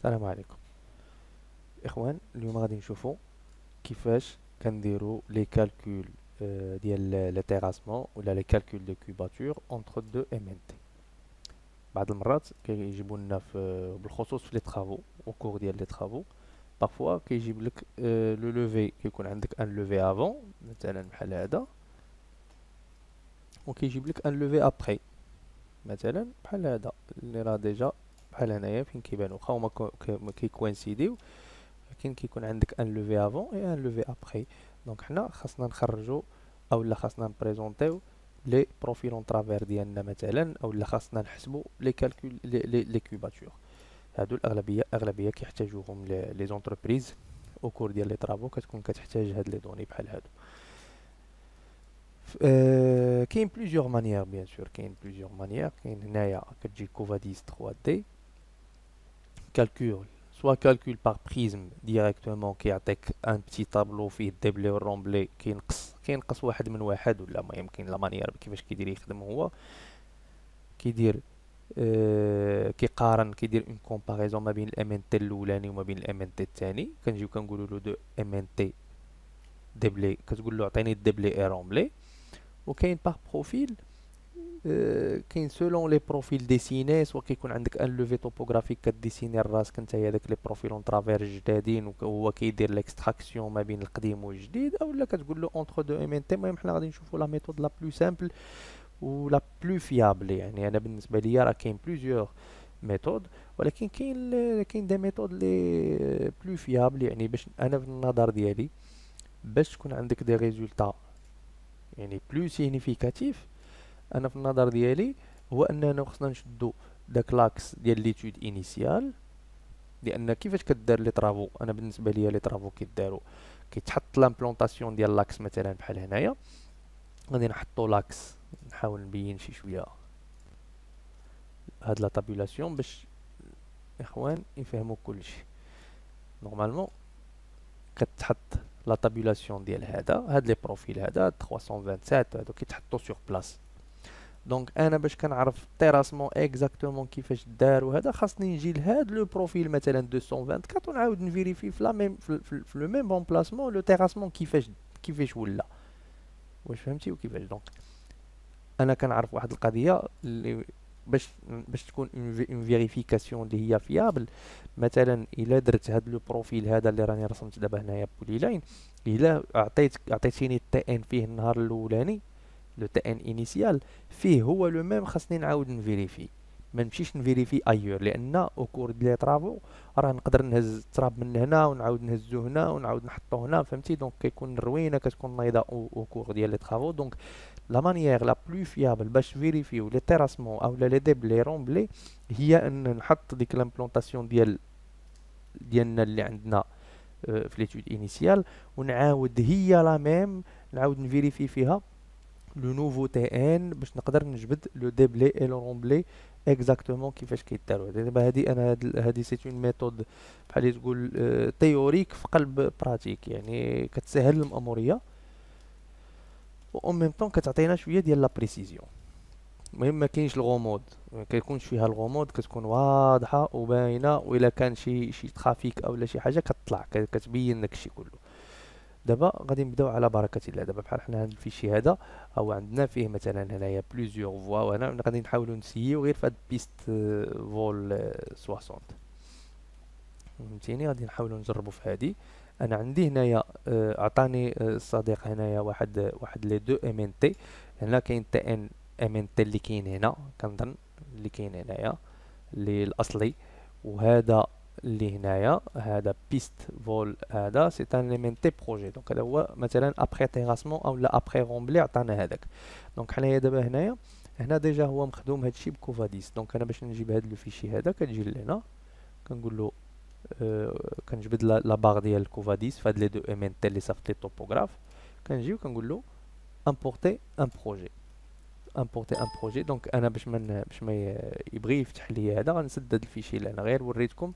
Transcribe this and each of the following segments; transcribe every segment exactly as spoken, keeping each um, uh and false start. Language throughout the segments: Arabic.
السلام عليكم اخوان. اليوم غادي نشوفوا كيفاش كنديروا لي كالكول آه، ديال لي تيراسمون ولا لي كالكول دو كوباتور اونتر دو ام ان تي. بعض المرات كيجيبوا لنا في بالخصوص في لي طرافو او كور ديال لي طرافو. بارفوا كيجيب لك لو لوفي، كيكون عندك ان لوفي افون مثلا بحال هذا، وكيجيب لك ان لوفي ابري مثلا بحال هذا اللي راه ديجا بحال هنايا فين كيبانوا واخا هما كيكوانسيديو، لكن كيكون عندك ان لوفي افون اي ان لوفي ابري. دونك حنا خاصنا نخرجوا او لا خاصنا نبريزونطيو لي بروفيل اون ترافير ديالنا مثلا، او لا خاصنا نحسبوا لي كالكول لي لي, لي كوباتور. هادو الاغلبيه اغلبيه كيحتاجوهم لي زونتربريز او كور ديال لي طرافو، كتكون كتحتاج هاد لي دوني بحال هادو. أه كاين بليزيور مانيير بيان سور، كاين بليزيور مانيير. كاين هنايا كتجي كوفاديس ثري دي calcul, soit calcul par prisme directement كيعطيك ان بتي طابلو فيه الدبلي والرومبلي كينقص كينقص واحد من واحد، ولا ما يمكن لا مانيير كيفاش كيدير يخدم هو كيدير آه كيقارن كيدير اون كومباريزون ما بين الام ان تي الاولاني وما بين الام ان تي الثاني. كنجيو كنقولوا له دو ام ان تي دبلي، كتقول له عطيني الدبلي اي رومبلي. وكاين باغ بروفيل، آه، كاين سولون لي بروفيل ديسيني، سوا كيكون عندك ان لوفي توبوغرافيك كديسيني راسك نتايا داك لي بروفيل اون ترافير الجدادين وهو كيدير ليكستراكسيون ما بين القديم والجديد، اولا كتقول له اونتر دو ام ان تي. المهم حنا غادي نشوفوا لا ميثود لا بلو سامبل و لا بلو فيابل. يعني انا بالنسبه ليا راه كاين بليزيور ميثود، ولكن كاين كاين دي ميثود لي بلو فيابل. يعني باش انا في النظر ديالي باش تكون عندك دي ريزولتا يعني بلو سيغنيفيكاتيف، انا في النظر ديالي هو اننا خصنا نشدو داك لاكس ديال ليتود انيسيال. لان كيفاش كدار لي طرافو، انا بالنسبه ليا لي طرافو كيداروا كيتحط لامبلونطاسيون ديال لاكس مثلا بحال هنايا. غادي نحطو لاكس، نحاول نبين شي شويه هاد لا تابولاسيون باش اخوان يفهموا كلشي. نورمالمون كتحط لا تابولاسيون ديال هذا هاد لي بروفيل، هذا ثلاثمية وسبعة وعشرين هادو كيتحطوا سور بلاص. دونك انا باش كنعرف التيراسمون اكزاكتومون كيفاش دار وهذا، خاصني نجي لهاد لو بروفيل مثلا مئتين وأربعة وعشرين ونعاود نفيريفي في لا ميم في, في, في لو ميم بومبلاسمون لو تيراسمون كيفاش كيفاش ولا واش فهمتي وكيفاش. دونك انا كنعرف واحد القضيه اللي باش باش تكون اون فيريفيكاسيون اللي هي فيابل. مثلا الا درت هاد لو بروفيل هذا اللي راني رسمت دابا هنايا بولي لاين، الا عطيت عطيتيني التي ان فيه النهار الاولاني لو تي ان انيسيال فيه هو لو ميم، خاصني نعاود نفيريفي، ما نمشيش نفيريفي ايور. لان او كور دي لي طرافو راه نقدر نهز التراب من هنا ونعاود نهزو هنا ونعاود نحطو هنا، فهمتي. دونك كيكون الروينه كتكون نايضه او كور ديال لي طرافو. دونك لا مانيير لا بلو فيابل باش فيريفيو لي تيراسمون او لي ديب لي رومبلي هي ان نحط ديك لامبلونطاسيون ديال ديالنا اللي عندنا في ليتود انيسيال، ونعاود هي لا ميم نعاود نفيريفي فيها لو نوفو تي ان باش نقدر نجبد لو ديبلي اي لو رومبلي اكزاكتومون كيفاش كيداروا. دابا هادي انا هادي سي اون ميثود بحال تقول تيوريك في قلب براتيك، يعني كتسهل الماموريه و اون ميم طون كتعطينا شويه ديال لا بريسيزيون. المهم ما كاينش الغموض، ما كيكونش فيها الغموض، كتكون واضحه وباينه، والا كان شي شي ترافيك اولا شي حاجه كتطلع كتبين لك الشيء كله. دابا غادي نبداو على بركه الله. دابا بحال حنا هاد الفيشي هذا او عندنا فيه مثلا هنايا بليزيور فوا، وانا غادي نحاولوا نسيو غير في هاد بيست فول سبعين. فهمتيني؟ غادي نحاولوا نجربوا في هادي. انا عندي هنايا آه، عطاني آه، الصديق هنايا واحد واحد لي دو ام ان تي. هنا كاين تي ان ام ان تي اللي كاين هنا كنظن اللي كاين هنايا اللي الاصلي، وهذا اللي هنايا هذا بيست فول، هذا سي ان اليمنتي بروجي. دونك هذا هو مثلا ابخي تيراسمون او لا ابخي رومبلي عطانا هذاك. دونك حنايا دابا هنايا هنا ديجا هو مخدوم هادشي بكوفاديس. دونك انا باش نجيب هاد لو فيشي هذا كنجي لهنا كنقول له آه كنجبد لا باغ ديال الكوفاديس في هاد لي دو ام ان تي اللي صيفط لي التوبوغراف. كنجي وكنقول له امبورتي ان بروجي، امبورتي ان بروجي. دونك انا باش ما باش ما يبغي يفتح لي هذا غنسد هاد الفيشي اللي انا غير وريتكم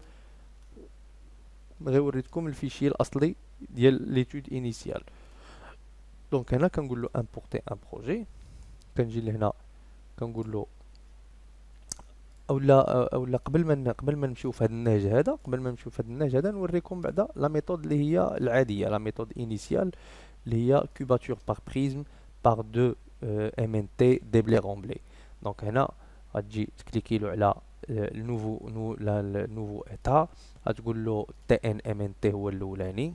غير وريتكم الفيشي الاصلي ديال ليتود انيسيال. دونك هنا كنقول له امبورتي ان بروجي، كنجي لهنا كنقول له اولا اولا قبل ما ن- قبل ما نمشيو في هذا النهج هذا قبل ما نمشيو في هذا النهج هذا نوريكم بعدا لا ميثود اللي هي العاديه، لا ميثود انيسيال اللي هي كوباتور باغ بريزم باغ دو ام ان تي ديبلي رومبلي. دونك هنا غتجي تكليكي له على النوفو نو لا النوفو ايتا، غتقول له تي ان ام ان تي هو الاولاني،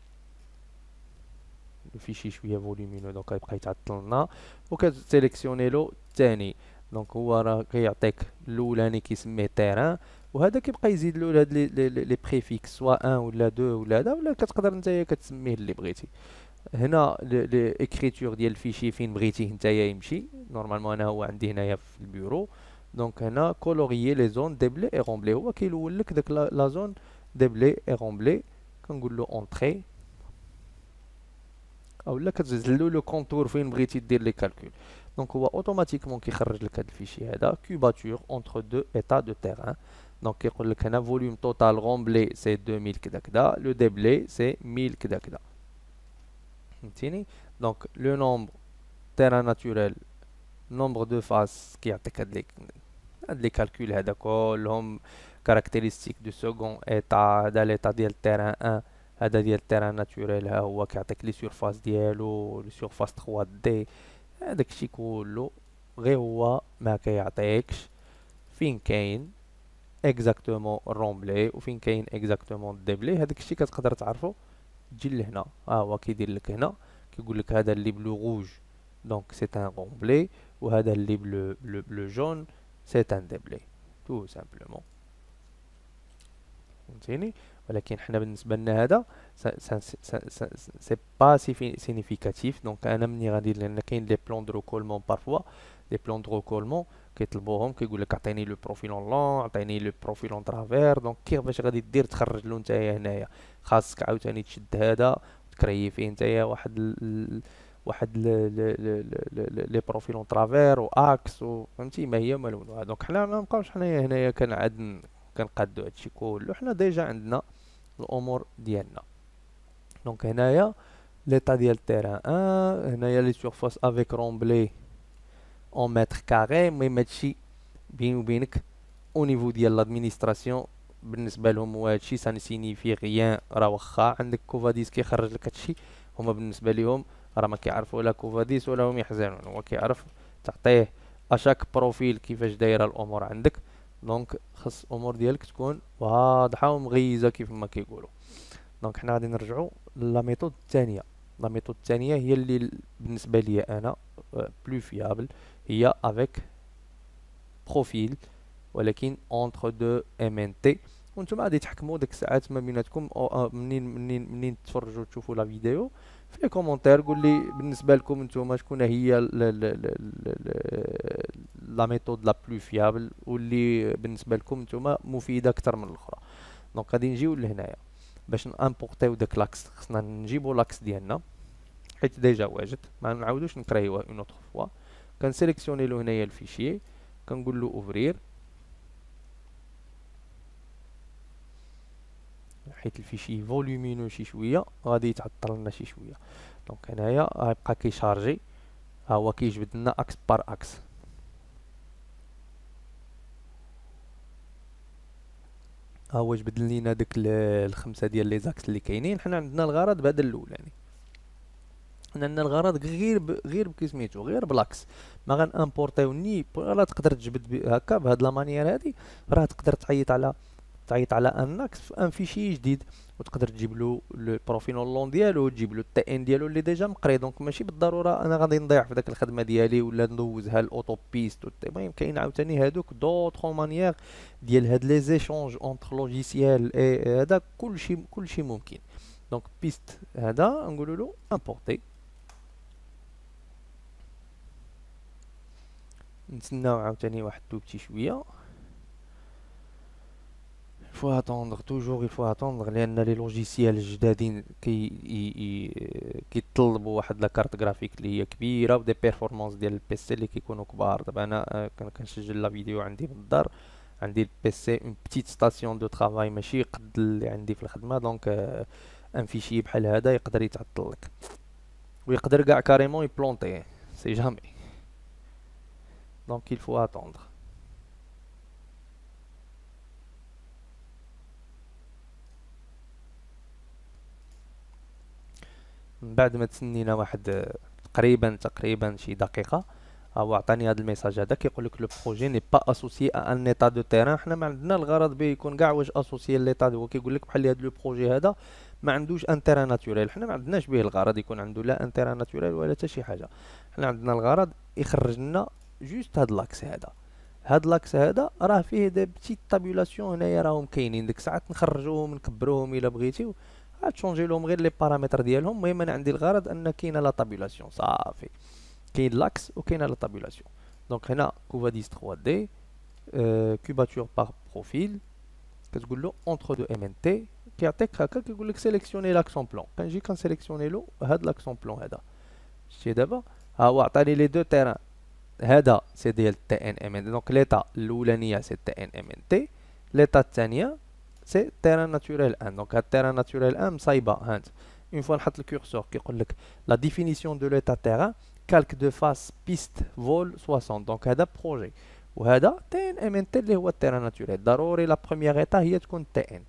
الفيشي شويه فوليمينو دونك غيبقى يتعطل لنا، وكتسيليكسيوني له الثاني. دونك هو راه كيعطيك الاولاني كيسميه تيران، وهذا كيبقى يزيد له هاد لي لي لي بريفيكس سوا واحد ولا اثنين ولا هذا، ولا كتقدر نتايا كتسميه اللي بغيتي. هنا ليكريتور ديال الفيشي فين بغيتيه نتايا يمشي، نورمالمون انا هو عندي هنايا في البيرو. دونك هنا كولوريي لي زون ديبلي اي رومبلي، هو كيلون لك داك لا زون ديبلي اي رومبلي. كنقول له اونطري، اولا كتزلو لو كونتور فين بغيتي دير لي كالكول. دونك هو اوتوماتيكمون كيخرج لك هذا الفيشي هذا كوباتور اونتر دو ايتا دو تيران. دونك كيقول لك هنا فوليوم توتال رومبلي سي deux mille كذا كذا، لو ديبلي سي mille كذا كذا، فهمتيني. دونك لو نومبر تيران ناتوريل، نومبر دو فاس كيعطيك هاد لي هاد لي كالكول هذا كلهم، كاركتيرستيك دو سكون ايتا، هذا ليتا ديال تيران واحد، هذا ديال تيران ناتوريل ها هو كيعطيك لي سيرفاس ديالو، لي سيرفاس ثري دي، هذاك الشيء كله. غير هو ما كيعطيكش فين كاين اكزاكتومون الرومبلي وفين كاين اكزاكتومون الديبلي. هذاك الشيء كتقدر تعرفو تجي لهنا، ها هو كيدير لك هنا كيقول لك هذا اللي بلو روج دونك سي ان رومبلي، وهذا اللي بلو بلو بلو جون سي ان ديبلي، تو سامبلومون، فهمتيني. ولكن حنا بالنسبه لنا هذا سي با سينيفيكاتيف. دونك انا مني غادي، لان كاين لي بلون دو ريكولمون بارفوا، لي بلون دو ريكولمون كيطلبوهم كيقول لك عطيني لو بروفيل اون لون، عطيني لو بروفيل اون ترافير. دونك كيفاش غادي دير تخرج له نتايا هنايا؟ خاصك عاوتاني تشد هذا تكري فيه نتايا واحد ال واحد لي بروفيل اون ترافير واكس، فهمتي ما هي مالونو. دونك حنا ما نبقاوش حنايا هنايا كنعاد كنقادو هادشي كله، حنا ديجا عندنا الامور ديالنا. دونك هنايا ليطا ديال التيران واحد، هنايا لي سيرفاس افيك رومبلي اون متر كاري. المهم هادشي بيني وبينك او نيفو ديال لادمينستراسيون بالنسبه لهم هو هادشي سا سينيفي غيان. راه واخا عندك كوفاديس كيخرج لك هادشي، هما بالنسبه ليهم راه ما كيعرفوا لا كوفاديس ولا هم يحزنون، هو كيعرف تعطيه اشاك بروفيل كيفاش دايره الامور عندك. دونك خص الامور ديالك تكون واضحه ومغيزه كيف ما كيقولوا. دونك حنا غادي نرجعوا لا ميثود الثانيه. لا ميثود الثانيه هي اللي بالنسبه لي انا بلو فيابل، هي افيك بروفيل ولكن اونتر دو ام ان تي. وانتم غادي تحكموا ديك الساعات ما بيناتكم، منين منين منين تفرجوا تشوفوا لا فيديو في لي كومونتير قول لي بالنسبه لكم نتوما شكون هي لا ميثود لا بلو فيابل واللي بالنسبه لكم نتوما مفيده اكثر من الاخرى. دونك غادي نجيو لهنايا باش نامبورطيو داك لاكس، خصنا نجيبو لاكس ديالنا حيت ديجا واجد، ما نعاودوش نكريوه اون اوتر فوا. كنسيليكسيوني له هنايا الفيشي، كنقول له اوفرير، حيت الفيشي فوليومينو شي شويه غادي يتعطل لنا شي شويه. دونك هنايا غيبقى كيشارجي، ها هو كيجبد لنا اكس بار اكس. ها هو جبد لينا داك الخمسه ديال لي زاكس اللي كاينين. حنا عندنا الغرض بهذا الاولاني، حنا عندنا الغرض غير ب... غير بكيسميتو غير بلاكس، ما غنامبورطيو ني. راه تقدر تجبد هكا بهاد لا مانيير هادي، راه تقدر تعيط على تعيط على ان اكس في ان فيشي جديد، وتقدر تجيب له لو بروفيل اون ديالو وتجيب له التي ان ديالو اللي ديجا مقري. دونك ماشي بالضروره انا غادي نضيع في داك الخدمه ديالي ولا ندوزها الاوتو بيست. المهم كاين عاوتاني هادوك دوطخ مانيير ديال هاد لي زيشونج اونتر لوجيسيال اي هذا كلشي كلشي ممكن. دونك بيست هذا نقولوا له امبورتي، نتسناو عاوتاني واحد توبتي شويه. il faut attendre toujours il faut attendre لان لي لوجيسيال الجدادين كي كيطلبوا واحد لا كارت جرافيك اللي هي كبيره ودي بيرفورمانس ديال البيسي اللي كيكونوا كبار. دابا انا كنسجل لا فيديو عندي في الدار، عندي البيسي اون بتيت ستاسيون دو طرافاي ماشي قد اللي عندي في الخدمه. دونك ان فيشي بحال هذا يقدر يتعطل لك ويقدر كاع كاريمون يبلونطي سي جامي. دونك il faut attendre. من بعد ما تسنينا واحد تقريبا تقريبا شي دقيقه، هو عطاني هذا الميساج هذا كيقول لك لو بروجي ني با اسوسيي ان ايتا دو تيران. حنا ما عندنا الغرض به يكون كاع واش اسوسيي ليطا، هو كيقول لك بحال هذا لو بروجي هذا ما عندوش ان تيران ناتوريل. حنا ما عندناش به الغرض يكون عنده لا ان تيران ناتوريل ولا حتى شي حاجه. حنا عندنا الغرض يخرج لنا جوست هاد لاكس هذا. هاد لاكس هذا راه فيه دي بتيت طابيلاسيون هنايا راهم كاينين، ديك الساعات نخرجوهم نكبروهم الا بغيتيو، غتشونجي لهم غير لي بارامتر ديالهم. المهم انا عندي الغرض ان كاينه لا طابيلاسيون صافي، كاين لاكس وكاينه لا طابيلاسيون. دونك هنا كوفاديس ثري دي كوباتور باغ بروفيل، كتقول له اونتر دو ام ان تي، كيعطيك هكا كيقول لك سيليكسيوني لاكسون بلون. كنجي كنسيليكسيوني له هاد لاكسون بلون هذا. شتي دابا ها هو عطاني لي دو تيران، هذا سي ديال تي ان ام ان. دونك ليطا الاولانيه سي تي ان ام ان تي، ليطا الثانيه سي تيران ناتوريل ان. دونك هاد تيران ناتوريل ان مصايبه هانت. اون فوا نحط الكورسور كيقول لك لا ديفينيسيون دو ليطا تيران كالك دو فاس بيست فول سوسون. دونك هذا بروجي، وهذا تي ان ام ان تي اللي هو التيران ناتوريل. ضروري لا بروميير ايتا هي تكون تي ان.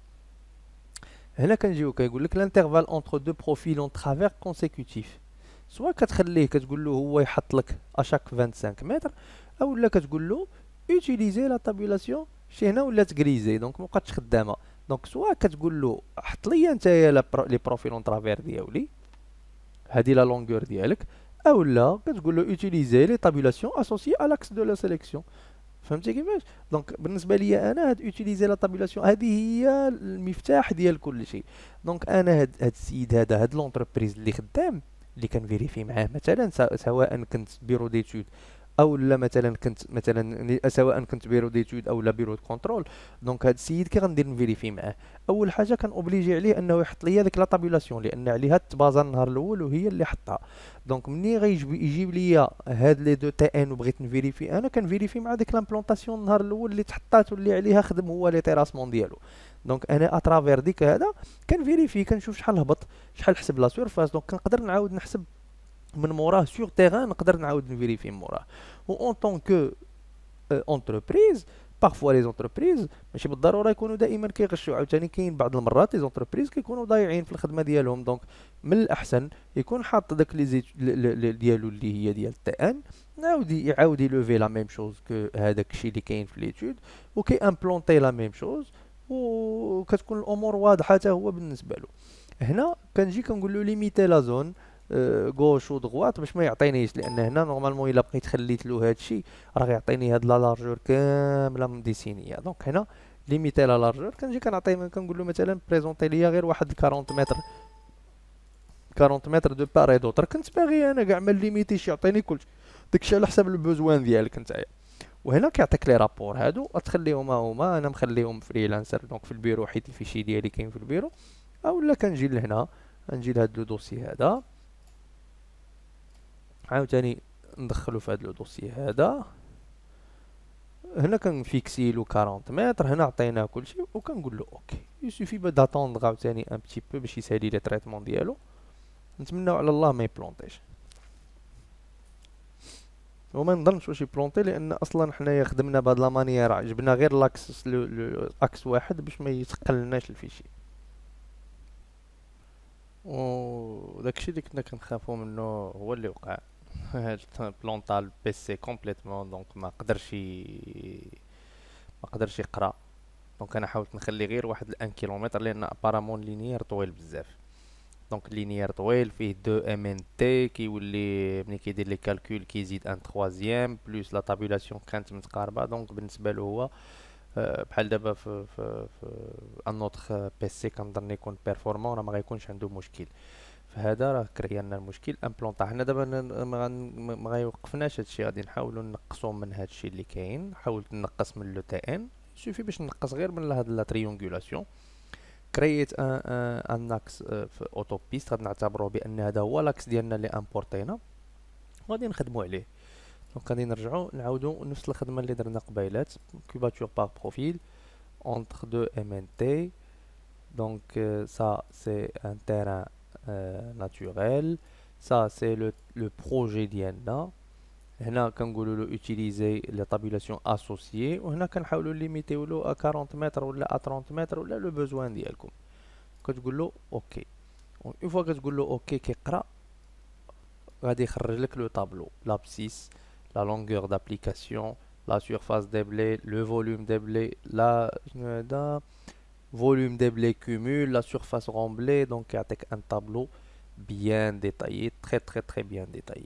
هنا كنجيو كيقول لك لانترفال اونتر دو بروفيل اون ترافير كونسيكوتيف، سوا كتخليه كتقول له هو يحط لك اشاك خمسة وعشرين متر، او لا كتقول له اوتيليزي لا طابيلاسيون شي هنا ولات غريزي دونك مابقاتش خدامه. دونك سوا كتقول له حط لي نتايا لي بروفيل اون ترافير ديالي، هذه لا لونغور ديالك، او لا كتقول له اوتيليزي لي طابيلاسيون اسوسيي ا لاكس دو لا سيليكسيون. فهمتي كيفاش؟ دونك بالنسبه ليا انا هاد اوتيليزي لا طابيلاسيون هذه هي المفتاح ديال كل شيء. دونك انا هاد, هاد السيد هذا، هاد لونتربريز اللي خدام اللي كنفيريفي معاه مثلا، سواء كنت بيرو ديتود او لا مثلا كنت مثلا سواء كنت بيرو ديتود او لا بيرو دو كونترول. دونك هاد السيد كي غندير نفيريفي معاه، اول حاجه كان اوبليجي عليه انه يحط لي ديك لا طابيلاسيون لان عليها التبازا النهار الاول وهي اللي حطها. دونك ملي غيجيب يجيب لي هاد لي دو تي ان وبغيت نفيريفي، انا كنفيريفي مع ديك لامبلونطاسيون النهار الاول اللي تحطات واللي عليها خدم هو لي تيراسمون ديالو. دونك انا اترافير ديك هذا كنفيريفي كنشوف شحال هبط شحال حسب لا سيرفاس. دونك كنقدر نعاود نحسب من موراه سور تيران، نقدر نعاود نفيريفي من موراه. و اون طون كو اونتربريز بارفوا لي زونتربريز ماشي بالضروره يكونوا دائما كيغشوا، عاوتاني كاين بعض المرات لي زونتربريز كيكونوا ضايعين في الخدمه ديالهم. دونك من الاحسن يكون حاط داك لي زيت ديالو اللي هي ديال تي ان، نعاود يعاود يلوفي لا ميم شوز كو هذاك الشيء اللي كاين في ليتود، وكي امبلونتي لا ميم شوز، وكتكون الامور واضحه حتى هو بالنسبه له. هنا كنجي كنقول له ليميتي لا زون غوش و دغوات باش ما يعطينيش، لان هنا نورمالمون الا بقيت خليت له هذا الشيء راه يعطيني هاد لا لارجور كامله مديسينيه. دونك هنا ليميتي لا لارجور كنجي كنعطي كنقول له مثلا بريزونتي ليا غير واحد أربعين متر، أربعين متر دو بار اي دوتر. كنت باغي انا كاع ما ليميتيش يعطيني كلشي، داكشي على حساب البوزوان ديالك نتايا. وهنا كيعطيك لي رابور هادو تخليهم هما، انا مخليهم فريلانسر دونك في البيرو حيت الفيشي ديالي كاين في البيرو. اولا كنجي لهنا نجي لهاد لو دوسي هذا عاوتاني ندخلو في هذا لو دوسي هذا. هنا كنفيكسي له أربعين متر، هنا عطيناه كلشي وكنقول له اوكي. يسوفي با داتوندغ عاوتاني ان بتي بو باش يسالي لي تريتمون ديالو. نتمناو على الله ما يبلونطيش، وما نظنش واش يبلونطي لان اصلا حنايا خدمنا بهاد لا مانيير، جبنا غير لاكس اكس واحد باش ما يثقلناش الفيشي. و داكشي اللي كنا كنخافو منه هو اللي وقع. بلونطا البيسي كومبليتمون دونك ما قدرش ما قدرش يقرا. دونك انا حاولت نخلي غير واحد الان كيلومتر لان ابارامون لينيير طويل بزاف. دونك لينيير طويل فيه دو ام ان تي كيولي ملي كيدير لي كالكول كيزيد ان تخوازيام بلوس لا طابيلاسيون كانت متقاربه. دونك بالنسبه له هو بحال دابا في في في ان اوتر بيسي كنظن يكون بيرفورمون راه ما غيكونش عنده مشكل. فهذا راه كريا لنا المشكل امبلونطا. حنا دابا ما غيوقفناش هادشي، غادي نحاولوا نقصوا من هادشي اللي كاين. حاولت نقص من لو تي ان، سوفي باش نقص غير من هاد لا تريونغولاسيون. كرييت ان ان اكس في اوتو بيست، غادي نعتبروه بان هذا هو لاكس ديالنا اللي امبورطينا وغادي نخدموا عليه. دونك غادي نرجعوا نعاودوا نفس الخدمه اللي درنا قبيلات، كوباتور باغ بروفيل entre deux M N T. Donc euh, ça c'est un terrain euh, naturel, ça c'est le, le projet ديالنا. هنا كنقولوا له utiliser les tabulations associées، وهنا كنحاولوا ليميتيو له أربعين متر ولا ثلاثين متر ولا لو بوزوان ديالكم. كتقول له اوكي اون فوا كتقول له اوكي كيقرا غادي يخرج لك لو طابلو لابسيس لا لونغور دابليكاسيون لا سيرفاس دي بلي لو فوليوم دي بلي لا شنو هذا volume des blés cumul, la surface remblée, donc avec un tableau bien détaillé, très très très bien détaillé.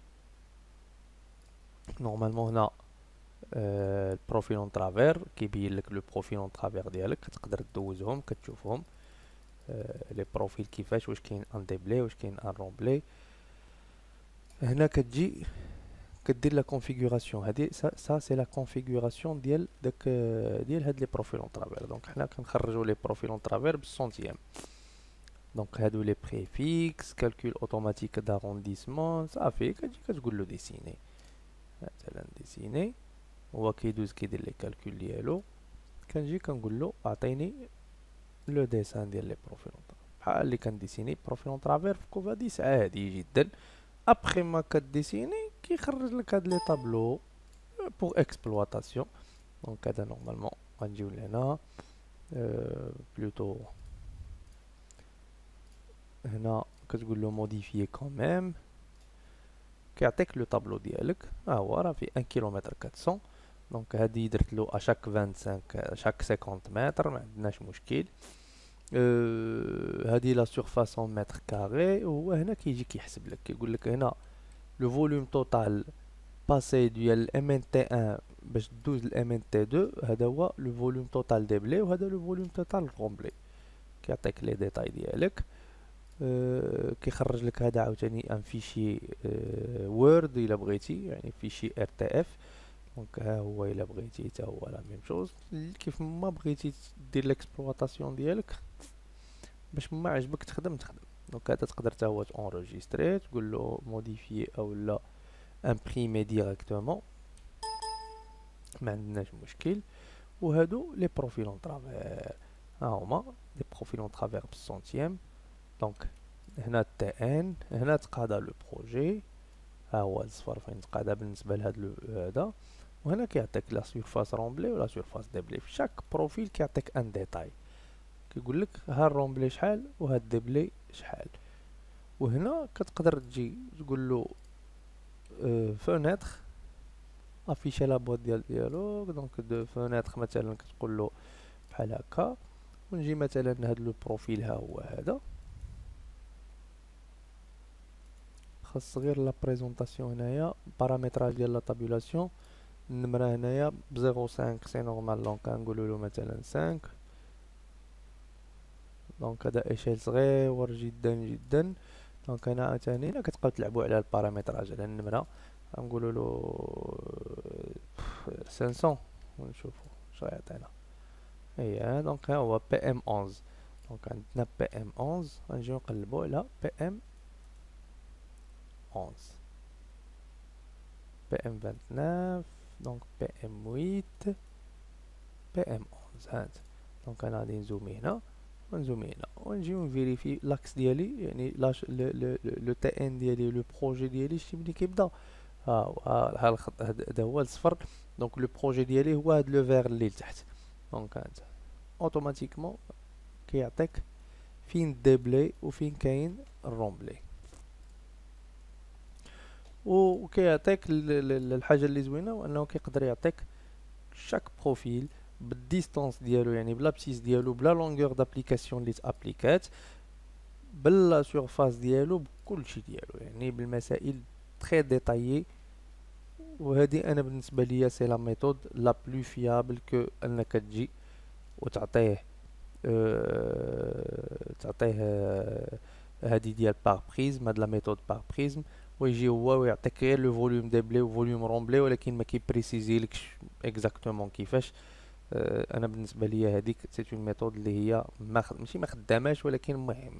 Normalement on a euh, le profil en travers qui بيقول لك le profil en travers ديالك كتقدر تدوزهم كتشوفهم لي بروفيل كيفاش واش كاين ان ديبلي واش كاين ان رومبلي. هنا كتجي كدير لا كونفيغوراسيون هادي سا سا سي لا كونفيغوراسيون ديال داك ديال هاد لي بروفيل اون ترافير. دونك حنا كنخرجوا لي بروفيل اون ترافير بالسنتيام. دونك هادو لي بريفيكس كالكول اوتوماتيك دارونديسمون صافي كتجي كتقول له ديسيني مثلا ديسيني هو كيدوز كيدير لي كالكول ديالو كنجي كنقول له اعطيني لو ديسان ديال لي بروفيل اون ترافير بحال اللي كنديسيني بروفيل اون ترافير في كوفاديس عادي جدا. ابخي ما كديسيني كيخرج لك هاد لي طابلو بور اكسبلواتاسيون. دونك هذا نورمالمون غنجيو لهنا أه بلوتو هنا كتقول له موديفيي كوميم كيعطيك لو طابلو ديالك ها هو راه في واحد كيلومتر أربعمية. دونك هادي درت له اشاك خمسة وعشرين شاك خمسين متر ما عندناش مشكل. أه هادي لا سورفاس اون متر كاري وهو هنا كيجي كيحسب لك كيقول لك هنا لو فوليوم توتال باسي ديال ام ان تي واحد باش دوز الام ان تي اثنين هذا هو لو فوليوم توتال دي بلي وهذا لو فوليوم توتال رومبلي كيعطيك لي ديتاي ديالك. أه كيخرج لك هذا عاوتاني ان فيشي أه وورد الا بغيتي يعني فيشي ار تي اف. دونك ها هو الا بغيتي حتى هو لا ميم شوز كيف ما بغيتي دير ليكسبلوطاسيون ديالك باش ما عجبك تخدم تخدم. دونك هذا تقدر حتى هو تونجستري تقول له موديفيي او لا امبريمي ديريكتومون ما عندناش مشكل. وهادو لي بروفيل اون ترافير ها هما لي بروفيل اون ترافير بالسنتيام. دونك هنا تي ان هنا تقادا لو بروجي ها هو الصفر فين تقادا بالنسبه لهاد هذا. وهنا كيعطيك لا سيرفاس رومبلي ولا سيرفاس ديبلي في شاك بروفيل كيعطيك ان ديتاي كيقول لك ها الرومبلي شحال وها الديبلي شحال. وهنا كتقدر تجي تقول له أه فونيتر افيشي لا بوط ديال ديالو. دونك دو فونيتر مثلا كتقول له بحال هكا ونجي مثلا هاد لو بروفيل ها هو هذا خاص غير لا بريزونطاسيون هنايا بارامتراج ديال لا طابولاسيون النمره هنايا ب صفر فاصلة خمسة سي نورمال. دونك كنقولوا له مثلا خمسة. دونك هذا اشيل صغير جدا جدا. دونك هنا عاوتاني الا كتبقاو تلعبوا على البارامتراج على النمره غنقولوا له خمسمية ونشوفوا شنو يعطينا. اي دونك ها هو بي ام احد عشر. دونك عندنا بي ام احد عشر غنجيو نقلبوا على بي ام احد عشر بي ام تسعة وعشرين دونك بي ام ثمانية بي ام احد عشر هاد. دونك انا غادي نزومي هنا ونزومي هنا ونجيو نفيريفي لاكس ديالي يعني لاش لو تي ان ديالي لو بروجي ديالي شتي ملي كيبدا ها ها الخط هذا هو الصفر. دونك لو بروجي ديالي هو هاد لو فير اللي لتحت. دونك هانت اوتوماتيكمون كيعطيك فين الديبلي وفين كاين الرومبلي. وكيعطيك الحاجه اللي زوينه وانه كيقدر يعطيك شاك بروفيل بالديستانس ديالو يعني بلابسيس ديالو بلا لونغور دابليكاسيون اللي تابليكات بلا سورفاس ديالو بكلشي ديالو يعني بالمسائل تري ديتايي. وهذه انا بالنسبه ليا سي لا ميثود لا بلو فيابل كو انك تجي وتعطيه أه تعطيه أه هذه ديال باغ بريزم هاد لا ميثود باغ بريزم ويجي هو ويعطيك غير لو فوليوم ديبلي وفوليوم رومبلي ولكن ما كيبريسيزيلكش اكزاكتومون كيفاش. أه انا بالنسبه ليا هذيك سي اون ميثود اللي هي ما خد... ماشي ما خداماش ولكن المهم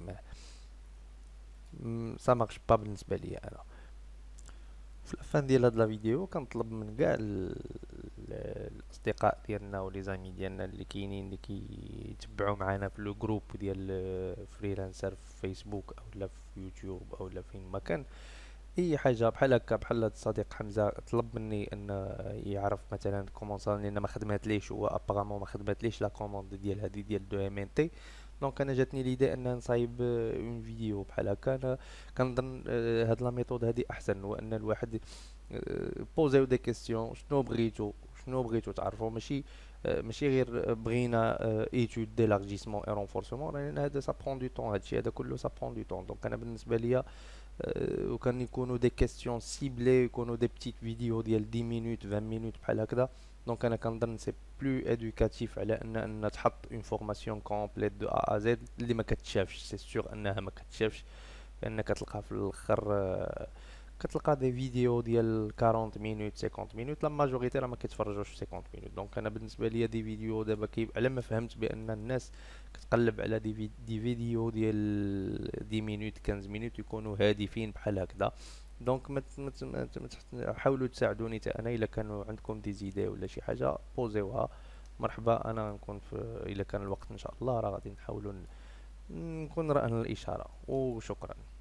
سا مارش با بالنسبه ليا انا. في الفان ديال هاد لا فيديو كنطلب من كاع الاصدقاء ديالنا ولي زامي ديالنا اللي كاينين اللي كيتبعوا معنا في لو جروب ديال فريلانسر في فيسبوك او لا في يوتيوب او لا فين ما كان اي حاجه بحال هكا بحال هاد الصديق حمزه طلب مني ان يعرف مثلا كومون صار لان ما خدماتليش هو ابارامون ما خدماتليش لا كوموند ديال هذه ديال دو ام ان تي. دونك انا جاتني ليدي ان نصايب اون فيديو بحال هكا. انا كنظن آه، هاد لا ميثود هادي احسن، هو ان الواحد بوزيو دي كيستيون، شنو بغيتو شنو بغيتو تعرفوا، ماشي آه، ماشي غير بغينا ايتود ديلارجيسمون اي رونفورسمون، لان هذا سا برون دو طون، هادشي هذا كله سا برون دو طون. دونك انا بالنسبه ليا آه، وكان يكونوا دي كيستيون سيبلي، يكونوا دي بتيت فيديو ديال عشرة مينوت عشرين مينوت بحال هكذا. دونك انا كنظن سي بلو ادوكاتيف على ان ان تحط اون فورماسيون كومبليت دو ا ا زد اللي ما كتشافش. سي سور انها ما كتشافش، لان كتلقى في الاخر آه، كتلقى دي فيديو ديال أربعين مينوت خمسين مينوت، لا ماجوريتي راه ما كيتفرجوش في خمسين مينوت. دونك انا بالنسبه ليا دي فيديو دابا كي على ما فهمت بان الناس كتقلب على دي في دي فيديو ديال عشرة مينوت خمسة مينوت يكونوا هادفين بحال هكذا. دونك ما ت- ما ت- ما ت- ما تحت- حاولوا تساعدوني حتى انا، الا كانوا عندكم دي زيدي ولا شي حاجه بوزيوها. مرحبا، انا نكون في الا كان الوقت ان شاء الله راه غادي نحاولوا ن- نكون رهن الاشاره. وشكرا.